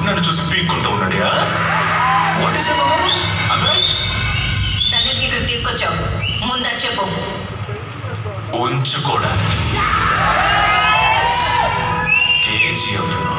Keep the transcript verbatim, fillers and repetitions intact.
నన్ను చూసి పీక్కుంటూ ఉన్నాడు. What is right? దాన్ని ఇక్కడ తీసుకొచ్చావు, ముందు చెప్పు. ఉంచుకోవడానికి కేజీఎఫ్